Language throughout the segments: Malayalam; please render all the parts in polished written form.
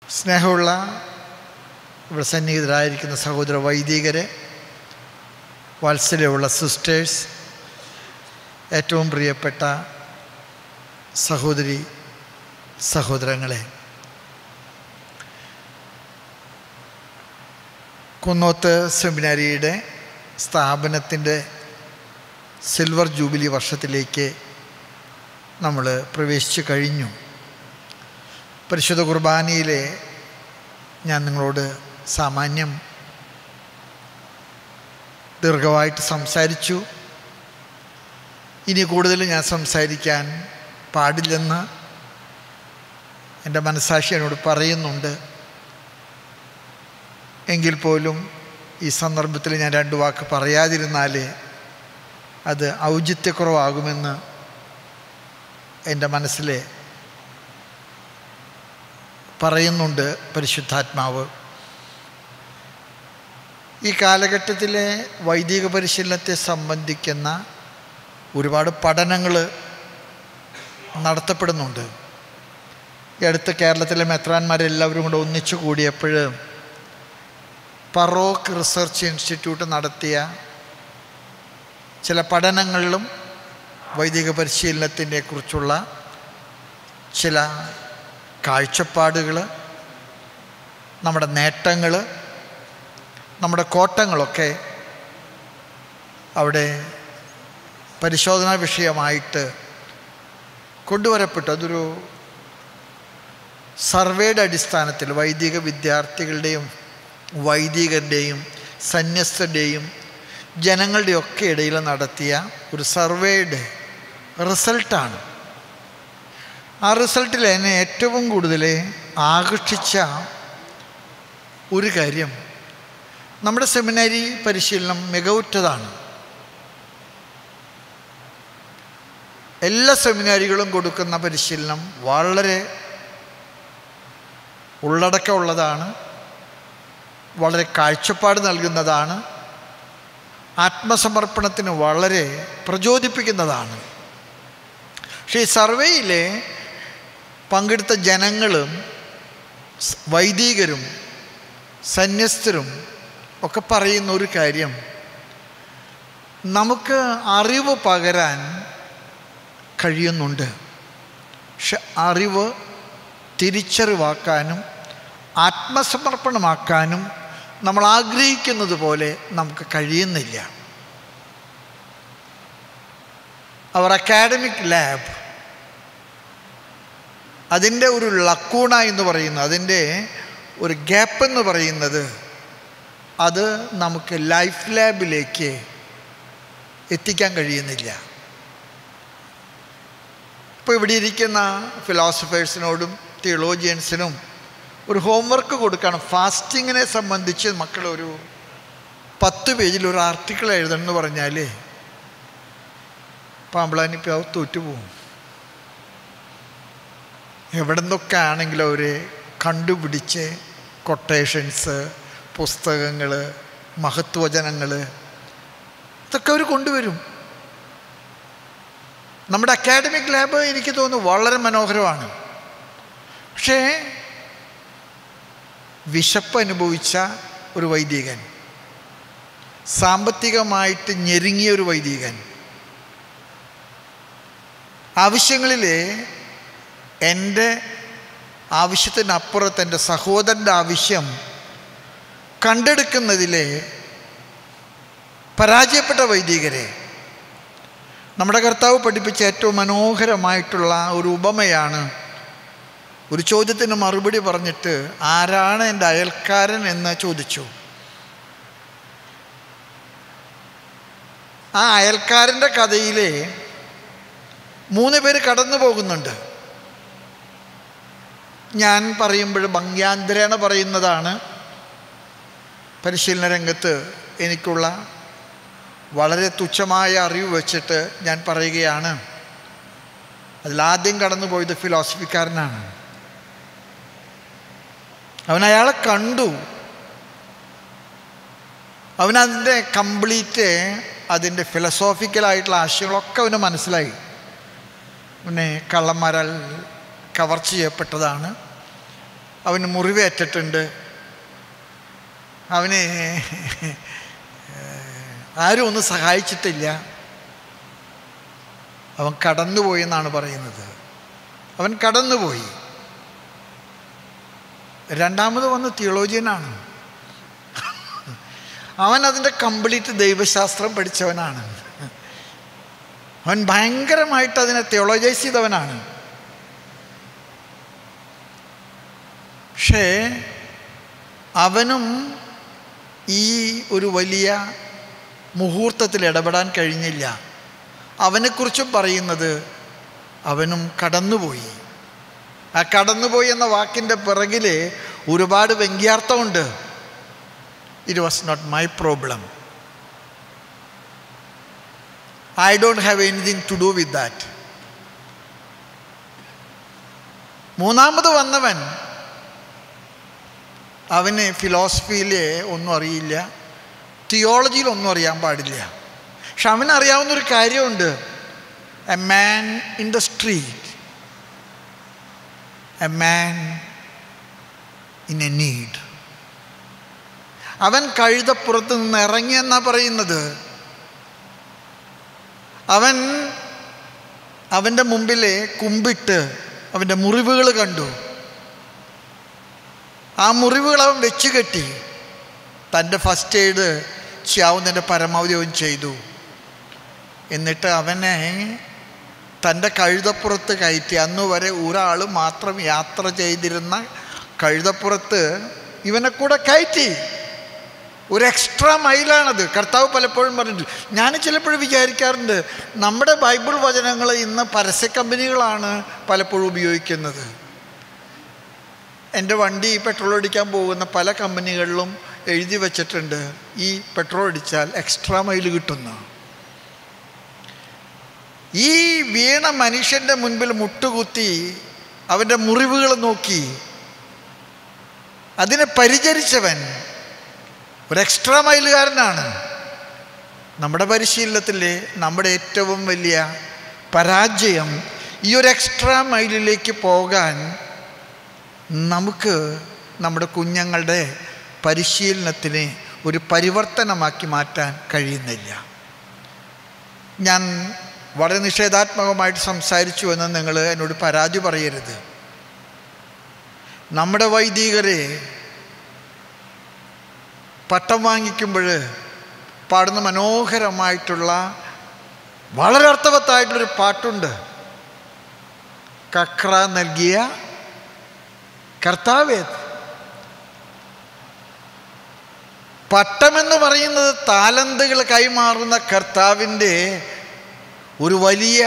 സ്നേഹമുള്ള ഇവിടെ സന്നിഹിതരായിരിക്കുന്ന സഹോദര വൈദികരെ, വാത്സല്യമുള്ള സിസ്റ്റേഴ്സ്, ഏറ്റവും പ്രിയപ്പെട്ട സഹോദരി സഹോദരങ്ങളെ, കുന്നോത്ത് സെമിനാരിയുടെ സ്ഥാപനത്തിൻ്റെ സിൽവർ ജൂബിലി വർഷത്തിലേക്ക് നമ്മൾ പ്രവേശിച്ചു കഴിഞ്ഞു. പരിശുദ്ധ കുർബാനയിലെ ഞാൻ നിങ്ങളോട് സാമാന്യം ദീർഘമായിട്ട് സംസാരിച്ചു. ഇനി കൂടുതൽ ഞാൻ സംസാരിക്കാൻ പാടില്ലെന്ന് എൻ്റെ മനസ്സാക്ഷി എന്നോട് പറയുന്നുണ്ട്. എങ്കിൽ പോലും ഈ സന്ദർഭത്തിൽ ഞാൻ 2 വാക്ക് പറയാതിരുന്നാൽ അത് ഔചിത്യക്കുറവാകുമെന്ന് എൻ്റെ മനസ്സിൽ പറയുന്നുണ്ട് പരിശുദ്ധാത്മാവ്. ഈ കാലഘട്ടത്തിലെ വൈദിക പരിശീലനത്തെ സംബന്ധിക്കുന്ന ഒരുപാട് പഠനങ്ങൾ നടത്തപ്പെടുന്നുണ്ട്. ഈ അടുത്ത് കേരളത്തിലെ മെത്രാന്മാരെല്ലാവരും കൂടെ ഒന്നിച്ചു കൂടിയപ്പോൾ ഫറോക്ക് റിസർച്ച് ഇൻസ്റ്റിറ്റ്യൂട്ട് നടത്തിയ ചില പഠനങ്ങളിലും വൈദിക പരിശീലനത്തിനെ കുറിച്ചുള്ള ചില കാഴ്ചപ്പാടുകൾ, നമ്മുടെ നേട്ടങ്ങൾ, നമ്മുടെ കോട്ടങ്ങളൊക്കെ അവിടെ പരിശോധനാ വിഷയമായിട്ട് കൊണ്ടുവരപ്പെട്ടു. അതൊരു സർവേയുടെ അടിസ്ഥാനത്തിൽ വൈദിക വിദ്യാർത്ഥികളുടെയും വൈദികരുടെയും സന്യസ്തരുടെയും ജനങ്ങളുടെയൊക്കെ ഇടയിൽ നടത്തിയ ഒരു സർവേയുടെ റിസൾട്ടാണ്. ആ റിസൾട്ടിൽ എന്നെ ഏറ്റവും കൂടുതൽ ആകർഷിച്ച ഒരു കാര്യം, നമ്മുടെ സെമിനാരി പരിശീലനം മികവുറ്റതാണ്. എല്ലാ സെമിനാരികളും കൊടുക്കുന്ന പരിശീലനം വളരെ ഉള്ളടക്കമുള്ളതാണ്, വളരെ കാഴ്ചപ്പാട് നൽകുന്നതാണ്, ആത്മസമർപ്പണത്തിന് വളരെ പ്രചോദിപ്പിക്കുന്നതാണ്. പക്ഷേ ഈ സർവേയിലെ പങ്കെടുത്ത ജനങ്ങളും വൈദികരും സന്യസ്തരും ഒക്കെ പറയുന്ന ഒരു കാര്യം, നമുക്ക് അറിവ് പകരാൻ കഴിയുന്നുണ്ട്, പക്ഷെ അറിവ് തിരിച്ചറിവാക്കാനും ആത്മസമർപ്പണമാക്കാനും നമ്മൾ ആഗ്രഹിക്കുന്നത് പോലെ നമുക്ക് കഴിയുന്നില്ല. അവർ അക്കാഡമിക് ലാബ്, അതിൻ്റെ ഒരു ലക്കൂണ എന്ന് പറയുന്നത്, അതിൻ്റെ ഒരു ഗ്യാപ്പ് എന്ന് പറയുന്നത്, അത് നമുക്ക് ലൈഫ് ലാബിലേക്ക് എത്തിക്കാൻ കഴിയുന്നില്ല. ഇപ്പോൾ ഇവിടെ ഇരിക്കുന്ന ഫിലോസഫേഴ്സിനോടും തിയോളജിയൻസിനും ഒരു ഹോംവർക്ക് കൊടുക്കണം. ഫാസ്റ്റിങ്ങിനെ സംബന്ധിച്ച് മക്കൾ ഒരു 10 പേജിൽ ഒരു ആർട്ടിക്കിൾ എഴുതണം എന്ന് പറഞ്ഞാൽ പാമ്പളാനിപ്പാവ് തോറ്റുപോകും. എവിടെ നിന്നൊക്കെ ആണെങ്കിലും അവർ കണ്ടുപിടിച്ച് കൊട്ടേഷൻസ്, പുസ്തകങ്ങൾ, മഹത്വചനങ്ങൾ ഇതൊക്കെ അവർ കൊണ്ടുവരും. നമ്മുടെ അക്കാഡമിക് ലാബ് എനിക്ക് തോന്നുന്നു വളരെ മനോഹരമാണ്. പക്ഷേ വിശപ്പ് അനുഭവിച്ച ഒരു വൈദികൻ, സാമ്പത്തികമായിട്ട് ഞെരുങ്ങിയ ഒരു വൈദികൻ, ആവശ്യങ്ങളിൽ എൻ്റെ ആവശ്യത്തിനപ്പുറത്ത് എൻ്റെ സഹോദരൻ്റെ ആവശ്യം കണ്ടെടുക്കുന്നതിൽ പരാജയപ്പെട്ട വൈദികരെ നമ്മുടെ കർത്താവ് പഠിപ്പിച്ച ഏറ്റവും മനോഹരമായിട്ടുള്ള ഒരു ഉപമയാണ്. ഒരു ചോദ്യത്തിന് മറുപടി പറഞ്ഞിട്ട്, ആരാണ് എൻ്റെ അയൽക്കാരൻ എന്ന് ചോദിച്ചു. ആ അയൽക്കാരൻ്റെ കഥയിൽ 3 പേര് കടന്നു പോകുന്നുണ്ട്. ഞാൻ പറയുമ്പോൾ ഭംഗ്യാന്തരേണ പറയുന്നതാണ്. പരിശീലന രംഗത്ത് എനിക്കുള്ള വളരെ തുച്ഛമായ അറിവ് വെച്ചിട്ട് ഞാൻ പറയുകയാണ്. അതിലാദ്യം കടന്നു പോയത് ഫിലോസഫിക്കാരനാണ്. അവനയാളെ കണ്ടു, അവനതിൻ്റെ കംപ്ലീറ്റ് അതിൻ്റെ ഫിലോസോഫിക്കലായിട്ടുള്ള ആശയങ്ങളൊക്കെ അവന് മനസ്സിലായി. പിന്നെ കള്ളന്മാരാൽ കവർച്ച ചെയ്യപ്പെട്ടതാണ്, അവന് മുറിവേറ്റിട്ടുണ്ട്, അവനെ ആരും ഒന്നും സഹായിച്ചിട്ടില്ല, അവൻ കടന്നുപോയി എന്നാണ് പറയുന്നത്. അവൻ കടന്നുപോയി. രണ്ടാമത് വന്ന തിയോളജിയനാണ്. അവൻ അതിൻ്റെ കംപ്ലീറ്റ് ദൈവശാസ്ത്രം പഠിച്ചവനാണ്. അവൻ ഭയങ്കരമായിട്ട് അതിനെ തിയോളജൈസ് ചെയ്തവനാണ്. പക്ഷേ അവനും ഈ ഒരു വലിയ മുഹൂർത്തത്തിൽ ഇടപെടാൻ കഴിഞ്ഞില്ല. അവനെക്കുറിച്ചും പറയുന്നത് അവനും കടന്നുപോയി. ആ കടന്നുപോയി എന്ന വാക്കിൻ്റെ പിറകിൽ ഒരുപാട് വ്യംഗ്യാർത്ഥമുണ്ട്. It was not my problem, I don't have anything to do with that. മൂന്നാമത് വന്നവൻ, അവന് ഫിലോസഫിയിലെ ഒന്നും അറിയില്ല, തിയോളജിയിൽ ഒന്നും അറിയാൻ പാടില്ല. പക്ഷെ അവനറിയാവുന്നൊരു കാര്യമുണ്ട്. A man in the street, a man in a need. അവൻ കഴുതപ്പുറത്ത് നിന്ന് ഇറങ്ങിയെന്നാ പറയുന്നത്. അവൻ്റെ മുമ്പിലെ കുമ്പിട്ട് അവൻ്റെ മുറിവുകൾ കണ്ടു. ആ മുറിവുകൾ അവൻ വെച്ച് കെട്ടി. തൻ്റെ ഫസ്റ്റ് എയ്ഡ് ചെയ്യാവുന്നതിൻ്റെ പരമാവധി അവൻ ചെയ്തു. എന്നിട്ട് അവനെ തൻ്റെ കഴുതപ്പുറത്ത് കയറ്റി. അന്ന് വരെ ഒരാൾ മാത്രം യാത്ര ചെയ്തിരുന്ന കഴുതപ്പുറത്ത് ഇവനെ കൂടെ കയറ്റി. ഒരു എക്സ്ട്രാ മൈലാണത്. കർത്താവ് പലപ്പോഴും പറഞ്ഞിട്ടുണ്ട്. ഞാൻ ചിലപ്പോഴും വിചാരിക്കാറുണ്ട്, നമ്മുടെ ബൈബിൾ വചനങ്ങൾ ഇന്ന് പരസ്യ കമ്പനികളാണ് പലപ്പോഴും ഉപയോഗിക്കുന്നത്. എൻ്റെ വണ്ടി പെട്രോൾ അടിക്കാൻ പോകുന്ന പല കമ്പനികളിലും എഴുതി വച്ചിട്ടുണ്ട്, ഈ പെട്രോൾ അടിച്ചാൽ എക്സ്ട്രാ മൈൽ കിട്ടുന്നു. ഈ വീണ മനുഷ്യൻ്റെ മുൻപിൽ മുട്ടുകുത്തി അവൻ്റെ മുറിവുകൾ നോക്കി അതിനെ പരിചരിച്ചവൻ ഒരു എക്സ്ട്രാ മൈലുകാരനാണ്. നമ്മുടെ പരിശീലനത്തിൽ നമ്മുടെ ഏറ്റവും വലിയ പരാജയം ഈ ഒരു എക്സ്ട്രാ മൈലിലേക്ക് പോകാൻ നമുക്ക് നമ്മുടെ കുഞ്ഞുങ്ങളുടെ പരിശീലനത്തിനെ ഒരു പരിവർത്തനമാക്കി മാറ്റാൻ കഴിയുന്നില്ല. ഞാൻ വളരെ നിഷേധാത്മകമായിട്ട് സംസാരിച്ചു എന്ന് നിങ്ങൾ എന്നോട് പരാതി പറയരുത്. നമ്മുടെ വൈദികരെ പട്ടം വാങ്ങിക്കുമ്പോൾ പാടുന്ന മനോഹരമായിട്ടുള്ള വളരെ അർത്ഥവത്തായിട്ടുള്ളൊരു പാട്ടുണ്ട്. കക്ര നൽകിയ കർത്താവേ. പട്ടമെന്ന് പറയുന്നത് താലന്തുകൾ കൈമാറുന്ന കർത്താവിൻ്റെ ഒരു വലിയ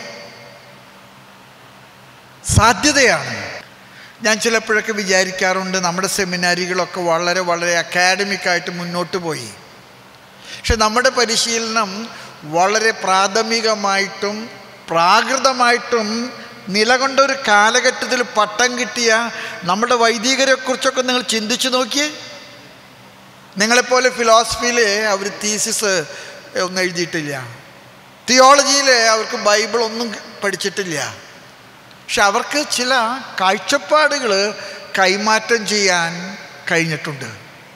സാധ്യതയാണ്. ഞാൻ ചിലപ്പോഴൊക്കെ വിചാരിക്കാറുണ്ട്, നമ്മുടെ സെമിനാരികളൊക്കെ വളരെ വളരെ അക്കാഡമിക്കായിട്ട് മുന്നോട്ട് പോയി. പക്ഷെ നമ്മുടെ പരിശീലനം വളരെ പ്രാഥമികമായിട്ടും പ്രാകൃതമായിട്ടും നിലകൊണ്ട ഒരു കാലഘട്ടത്തിൽ പട്ടം കിട്ടിയ നമ്മുടെ വൈദികരെക്കുറിച്ചൊക്കെ നിങ്ങൾ ചിന്തിച്ചു നോക്കിയേ. നിങ്ങളെപ്പോലെ ഫിലോസഫിയിൽ അവർ തീസിസ് ഒന്നും എഴുതിയിട്ടില്ല, തിയോളജിയിൽ അവർക്ക് ബൈബിൾ ഒന്നും പഠിച്ചിട്ടില്ല. പക്ഷെ അവർക്ക് ചില കാഴ്ചപ്പാടുകൾ കൈമാറ്റം ചെയ്യാൻ കഴിഞ്ഞിട്ടുണ്ട്.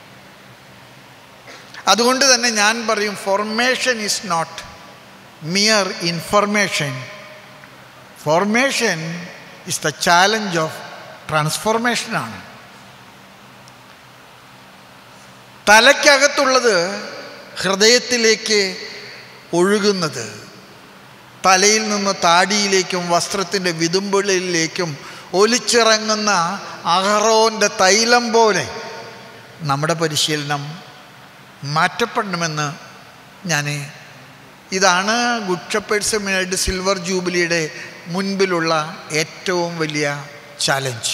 അതുകൊണ്ട് തന്നെ ഞാൻ പറയും, formation is not mere information. Formation is the challenge of ട്രാൻസ്ഫോർമേഷനാണ്. തലയ്ക്കകത്തുള്ളത് ഹൃദയത്തിലേക്ക് ഒഴുകുന്നത്, തലയിൽ നിന്ന് താടിയിലേക്കും വസ്ത്രത്തിൻ്റെ വിതുമ്പുകളിലേക്കും ഒലിച്ചിറങ്ങുന്ന അഹറോൻ്റെ തൈലം പോലെ നമ്മുടെ പരിശീലനം മാറ്റപ്പെടണമെന്ന് ഇതാണ് ഗുഡ് ഷെപ്പേർഡ് സെമിനാരിയുടെ സിൽവർ ജൂബിലിയുടെ മുൻപിലുള്ള ഏറ്റവും വലിയ ചാലഞ്ച്.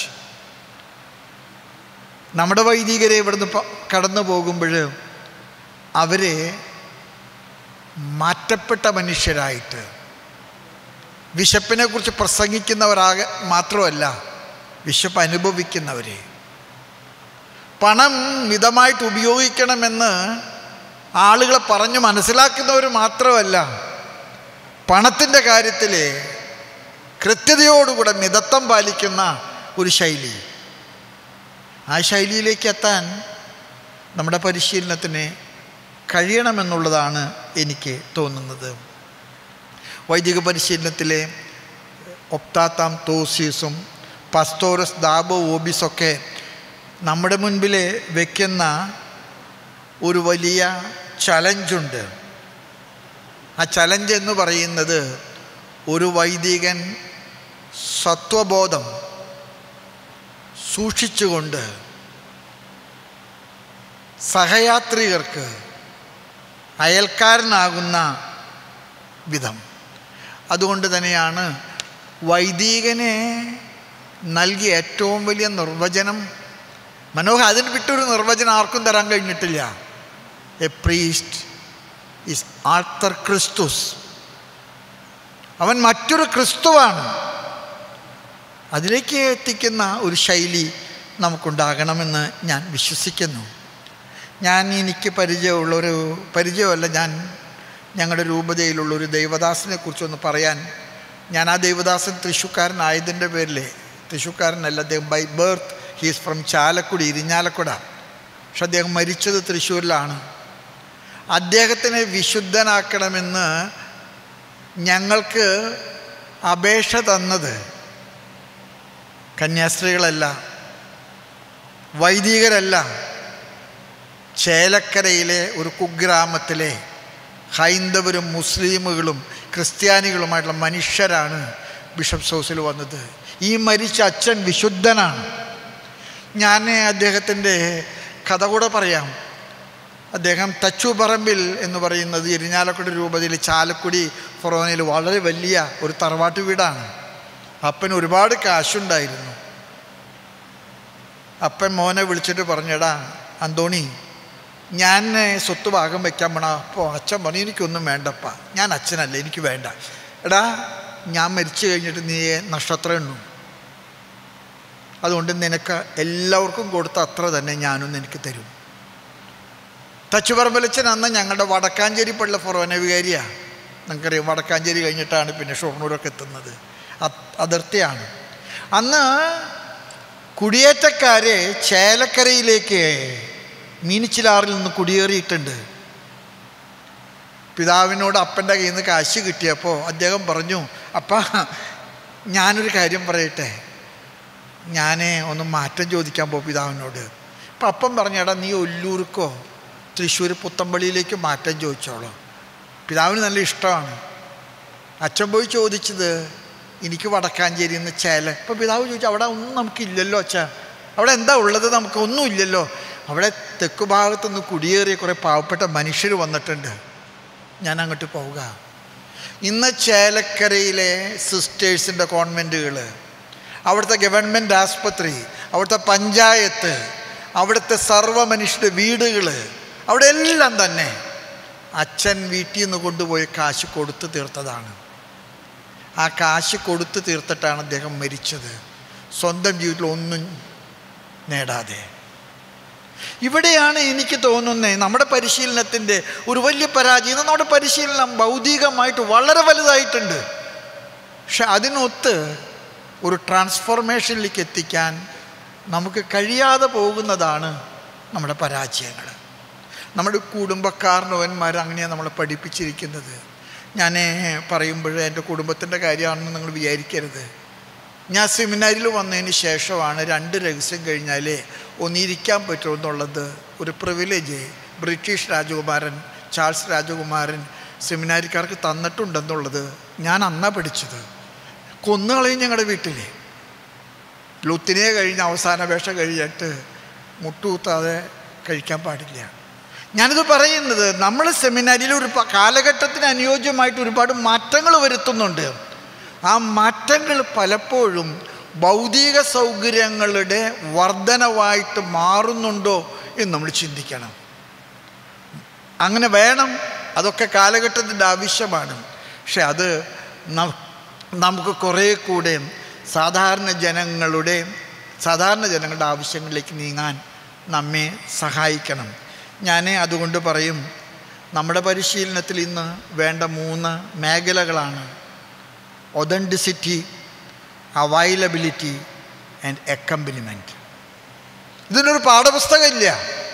നമ്മുടെ വൈദികരെ ഇവിടുന്ന് കടന്നു പോകുമ്പോൾ അവരെ മാറ്റപ്പെട്ട മനുഷ്യരായിട്ട്, വിശപ്പിനെക്കുറിച്ച് പ്രസംഗിക്കുന്നവരാകെ മാത്രമല്ല, വിശപ്പ് അനുഭവിക്കുന്നവരെ, പണം മിതമായിട്ട് ഉപയോഗിക്കണമെന്ന് ആളുകളെ പറഞ്ഞു മനസ്സിലാക്കുന്നവർ മാത്രമല്ല, പണത്തിൻ്റെ കാര്യത്തിൽ കൃത്യതയോടുകൂടെ മിതത്വം പാലിക്കുന്ന ഒരു ശൈലി. ആ ശൈലിയിലേക്ക് എത്താൻ നമ്മുടെ പരിശീലനത്തിന് കഴിയണമെന്നുള്ളതാണ് എനിക്ക് തോന്നുന്നത്. വൈദിക പരിശീലനത്തിലെ ഒപ്താത്താം തോസീസും പസ്തോറസ് ദാബോ ഓബിസൊക്കെ നമ്മുടെ മുൻപിൽ വയ്ക്കുന്ന ഒരു വലിയ ചലഞ്ചുണ്ട്. ആ ചലഞ്ച് എന്ന് പറയുന്നത് ഒരു വൈദികൻ സത്വബോധം സൂക്ഷിച്ചുകൊണ്ട് സഹയാത്രികർക്ക് അയൽക്കാരനാകുന്ന വിധം. അതുകൊണ്ട് തന്നെയാണ് വൈദികനെ നൽകിയ ഏറ്റവും വലിയ നിർവചനം അതിന് വിട്ടൊരു നിർവചനം ആർക്കും തരാൻ കഴിഞ്ഞിട്ടില്ല. A priest is alter Christus. അവൻ മറ്റൊരു ക്രിസ്തുവാണ്. അതിലേക്ക് എത്തിക്കുന്ന ഒരു ശൈലി നമുക്കുണ്ടാകണമെന്ന് ഞാൻ വിശ്വസിക്കുന്നു. എനിക്ക് പരിചയമല്ല, ഞങ്ങളുടെ രൂപതയിലുള്ളൊരു ദൈവദാസനെ കുറിച്ചൊന്ന് പറയാൻ. ഞാൻ ആ ദൈവദാസൻ തൃശ്ശൂക്കാരനായതിൻ്റെ പേരിൽ, തൃശ്ശൂക്കാരനല്ല, അദ്ദേഹം by birth he's from Chalakudy, Irinjalakuda. പക്ഷെ അദ്ദേഹം മരിച്ചത് തൃശ്ശൂരിലാണ്. അദ്ദേഹത്തിനെ വിശുദ്ധനാക്കണമെന്ന് ഞങ്ങൾക്ക് അപേക്ഷ തന്നത് കന്യാസ്ത്രീകളല്ല, വൈദികരല്ല, ചേലക്കരയിലെ ഒരു കുഗ്രാമത്തിലെ ഹൈന്ദവരും മുസ്ലിമുകളും ക്രിസ്ത്യാനികളുമായിട്ടുള്ള മനുഷ്യരാണ് ബിഷപ്സ് ഹൗസിൽ വന്നത്. ഈ മരിച്ച അച്ഛൻ വിശുദ്ധനാണ്. ഞാൻ അദ്ദേഹത്തിൻ്റെ കഥ കൂടെ പറയാം. അദ്ദേഹം തച്ചുപറമ്പിൽ എന്ന് പറയുന്നത് ഇരിഞ്ഞാലക്കുടി രൂപതയിൽ ചാലക്കുടി ഫൊറോനയിൽ വളരെ വലിയ ഒരു തറവാട്ട് വീടാണ്. അപ്പന് ഒരുപാട് കാശുണ്ടായിരുന്നു. അപ്പൻ മോനെ വിളിച്ചിട്ട് പറഞ്ഞെടാ അന്തോണി, ഞാൻ സ്വത്ത് ഭാഗം വയ്ക്കാൻ പോണ. അപ്പോൾ അച്ഛൻ പറഞ്ഞു എനിക്കൊന്നും വേണ്ടപ്പാ, ഞാൻ അച്ഛനല്ല, എനിക്ക് വേണ്ട. എടാ ഞാൻ മരിച്ചു കഴിഞ്ഞിട്ട് നീ നക്ഷത്രം എണ്ണു, അതുകൊണ്ട് നിനക്ക് എല്ലാവർക്കും കൊടുത്ത അത്ര തന്നെ ഞാനും നിനക്ക് തരും. തച്ചുപറമ്പലച്ചൻ അന്ന് ഞങ്ങളുടെ വടക്കാഞ്ചേരി പള്ളി ഫൊറോന വികാരിയാണ്. നിങ്ങൾക്കറിയാം, വടക്കാഞ്ചേരി കഴിഞ്ഞിട്ടാണ് പിന്നെ ഷൊർണൂരൊക്കെ എത്തുന്നത്, അതിർത്തിയാണ്. അന്ന് കുടിയേറ്റക്കാരെ ചേലക്കരയിലേക്ക് മീനിച്ചിലാറിൽ നിന്ന് കുടിയേറിയിട്ടുണ്ട്. പിതാവിനോട് അപ്പൻ്റെ കയ്യിൽ നിന്ന് കാശ് കിട്ടിയപ്പോൾ അദ്ദേഹം പറഞ്ഞു, അപ്പാ ഞാനൊരു കാര്യം പറയട്ടെ, ഞാൻ ഒന്ന് മാറ്റം ചോദിക്കാൻ പോകും പിതാവിനോട്. അപ്പം അപ്പം പറഞ്ഞേടാ നീ ഒല്ലൂർക്കോ തൃശ്ശൂർ പുത്തമ്പള്ളിയിലേക്ക് മാറ്റം ചോദിച്ചോളൂ. പിതാവിന് നല്ല ഇഷ്ടമാണ്. അച്ഛൻ പോയി ചോദിച്ചത് എനിക്ക് വടക്കാഞ്ചേരി നിന്ന് ചേല. ഇപ്പം പിതാവ് ചോദിച്ചു അവിടെ ഒന്നും നമുക്കില്ലല്ലോ അച്ഛാ, അവിടെ എന്താ ഉള്ളത്, നമുക്ക് ഒന്നുമില്ലല്ലോ. അവിടെ തെക്ക് ഭാഗത്തുനിന്ന് കുടിയേറിയ കുറേ പാവപ്പെട്ട മനുഷ്യർ വന്നിട്ടുണ്ട്, ഞാൻ അങ്ങോട്ട് പോവുക. ഇന്ന് ചേലക്കരയിലെ സിസ്റ്റേഴ്സിൻ്റെ കോൺവെൻറ്റുകൾ, അവിടുത്തെ ഗവൺമെൻറ് ആസ്പത്രി, അവിടുത്തെ പഞ്ചായത്ത്, അവിടുത്തെ സർവ്വ മനുഷ്യരുടെ വീടുകൾ, അവിടെ എല്ലാം തന്നെ അച്ഛൻ വീട്ടിൽ നിന്ന് കൊണ്ടുപോയി കാശ് കൊടുത്തു തീർത്തതാണ്. ആ കാശ് കൊടുത്തു തീർത്തിട്ടാണ് അദ്ദേഹം മരിച്ചത്, സ്വന്തം ജീവിതത്തിൽ ഒന്നും നേടാതെ. ഇവിടെയാണ് എനിക്ക് തോന്നുന്നത് നമ്മുടെ പരിശീലനത്തിൻ്റെ ഒരു വലിയ പരാജയം. നമ്മുടെ പരിശീലനം ഭൗതികമായിട്ട് വളരെ വലുതായിട്ടുണ്ട്, പക്ഷെ അതിനൊത്ത് ഒരു ട്രാൻസ്ഫോർമേഷനിലേക്ക് എത്തിക്കാൻ നമുക്ക് കഴിയാതെ പോകുന്നതാണ് നമ്മുടെ പരാജയങ്ങൾ. നമ്മുടെ കുടുംബക്കാരനവന്മാർ അങ്ങനെയാണ് നമ്മളെ പഠിപ്പിച്ചിരിക്കുന്നത്. ഞാൻ പറയുമ്പോൾ എൻ്റെ കുടുംബത്തിൻ്റെ കാര്യമാണെന്ന് നിങ്ങൾ വിചാരിക്കരുത്. ഞാൻ സെമിനാരിൽ വന്നതിന് ശേഷമാണ് 2 രഹസ്യം കഴിഞ്ഞാൽ ഒന്നിരിക്കാൻ പറ്റുമെന്നുള്ളത് ഒരു പ്രിവിലേജ് ബ്രിട്ടീഷ് രാജകുമാരൻ ചാൾസ് രാജകുമാരൻ സെമിനാരിക്കാർക്ക് തന്നിട്ടുണ്ടെന്നുള്ളത് ഞാൻ അന്നാ പഠിച്ചത്. കൊന്നുകളയും ഞങ്ങളുടെ വീട്ടിൽ. ലുത്തിനെ കഴിഞ്ഞ് അവസാന വേഷ കഴിഞ്ഞിട്ട് മുട്ടുകുത്താതെ കഴിക്കാൻ പാടില്ല. ഞാനിത് പറയുന്നത് നമ്മൾ സെമിനാരിയിൽ ഒരു കാലഘട്ടത്തിന് അനുയോജ്യമായിട്ട് ഒരുപാട് മാറ്റങ്ങൾ വരുത്തുന്നുണ്ട്. ആ മാറ്റങ്ങൾ പലപ്പോഴും ഭൗതിക സൗകര്യങ്ങളുടെ വർധനവായിട്ട് മാറുന്നുണ്ടോ എന്ന് നമ്മൾ ചിന്തിക്കണം. അങ്ങനെ വേണം, അതൊക്കെ കാലഘട്ടത്തിൻ്റെ ആവശ്യമാണ്. പക്ഷെ അത് നമുക്ക് കുറേ കൂടെ സാധാരണ ജനങ്ങളുടെ ആവശ്യങ്ങളിലേക്ക് നീങ്ങാൻ നമ്മെ സഹായിക്കണം. ഞാൻ അതുകൊണ്ട് പറയും, നമ്മുടെ പരിശീലനത്തിൽ ഇന്ന് വേണ്ട 3 മേഖലകളാണ്: ഒതൻറ്റിസിറ്റി, അവൈലബിലിറ്റി ആൻഡ് അക്കംപനിമെൻറ്റ്. ഇതിനൊരു പാഠപുസ്തകമില്ല.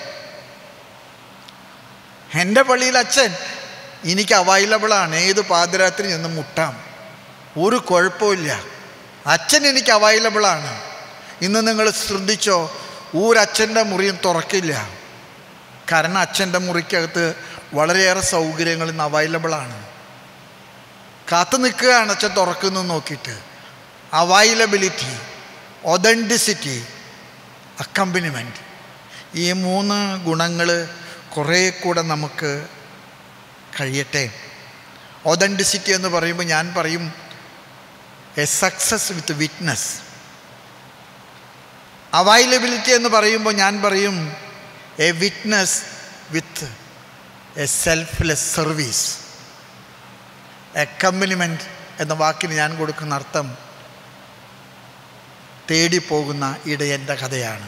എൻ്റെ പള്ളിയിൽ അച്ഛൻ എനിക്ക് അവൈലബിളാണ്, ഏത് പാതിരാത്രി നിന്ന് മുട്ടാം, ഒരു കുഴപ്പമില്ല, അച്ഛൻ എനിക്ക് അവൈലബിളാണ്. ഇന്ന് നിങ്ങൾ ശ്രദ്ധിച്ചോ, ഒരച്ഛൻ്റെ മുറിയും തുറക്കില്ല. കാരണം അച്ഛൻ്റെ മുറിക്കകത്ത് വളരെയേറെ സൗകര്യങ്ങൾ ഇന്ന് അവൈലബിളാണ്. കാത്തു നിൽക്കുകയാണ് അച്ഛൻ തുറക്കുന്നു നോക്കിയിട്ട്. അവൈലബിലിറ്റി, ഒതൻറ്റിസിറ്റി, അക്കമ്പനിമെൻറ്റ്, ഈ 3 ഗുണങ്ങൾ കുറേ കൂടെ നമുക്ക് കഴിയട്ടെ. ഒതൻറ്റിസിറ്റി എന്ന് പറയുമ്പോൾ ഞാൻ പറയും a success with witness. Availability എന്ന് പറയുമ്പോൾ ഞാൻ പറയും a witness with a selfless service. Accompaniment എന്ന വാക്കിന് ഞാൻ കൊടുക്കുന്ന അർത്ഥം തേടിപ്പോകുന്ന ഇടയൻ്റെ കഥയാണ്.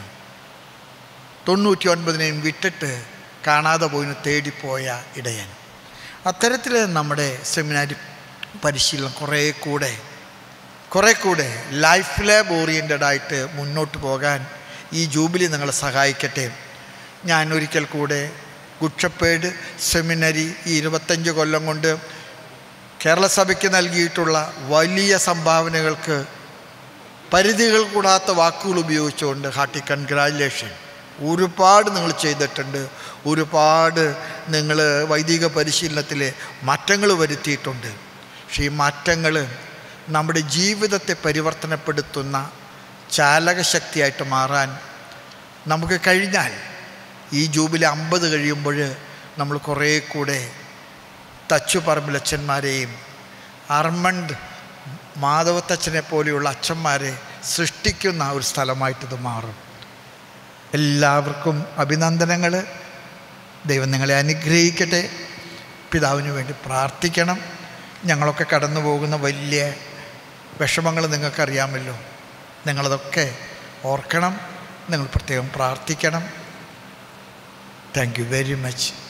99 വിട്ടിട്ട് കാണാതെ പോയിന് തേടിപ്പോയ ഇടയൻ. അത്തരത്തിൽ നമ്മുടെ സെമിനാരി പരിശീലനം കുറേ കൂടെ ലൈഫ് ലാബ് ഓറിയൻറ്റഡായിട്ട് മുന്നോട്ട് പോകാൻ ഈ ജൂബിലി നിങ്ങളെ സഹായിക്കട്ടെ. ഞാൻ ഒരിക്കൽ കൂടെ ഗുഡ് ഷെപ്പേർഡ് സെമിനറി ഈ 25 കൊല്ലം കൊണ്ട് കേരള സഭയ്ക്ക് നൽകിയിട്ടുള്ള വലിയ സംഭാവനകൾക്ക് പരിധികൾ കൂടാത്ത വാക്കുകൾ ഉപയോഗിച്ചുകൊണ്ട് ഹാർട്ടി കൺഗ്രാജുലേഷൻ. ഒരുപാട് നിങ്ങൾ ചെയ്തിട്ടുണ്ട്, ഒരുപാട് നിങ്ങൾ വൈദിക പരിശീലനത്തിൽ മാറ്റങ്ങൾ വരുത്തിയിട്ടുണ്ട്. പക്ഷേ ഈ മാറ്റങ്ങൾ നമ്മുടെ ജീവിതത്തെ പരിവർത്തനപ്പെടുത്തുന്ന ചാലകശക്തിയായിട്ട് മാറാൻ നമുക്ക് കഴിഞ്ഞാൽ ഈ ജൂബിലി 50 കഴിയുമ്പോൾ നമ്മൾ കുറേ കൂടെ തച്ചുപറമ്പിലച്ഛന്മാരെയും അർമണ്ട് മാധവത്തച്ഛനെ പോലെയുള്ള അച്ഛന്മാരെ സൃഷ്ടിക്കുന്ന ഒരു സ്ഥലമായിട്ടിത് മാറും. എല്ലാവർക്കും അഭിനന്ദനങ്ങൾ. ദൈവം നിങ്ങളെ അനുഗ്രഹിക്കട്ടെ. പിതാവിന് വേണ്ടി പ്രാർത്ഥിക്കണം. ഞങ്ങളൊക്കെ കടന്നു പോകുന്ന വലിയ വിഷമങ്ങൾ നിങ്ങൾക്കറിയാമല്ലോ. നിങ്ങളതൊക്കെ ഓർക്കണം, നിങ്ങൾ പ്രത്യേകം പ്രാർത്ഥിക്കണം. Thank you very much.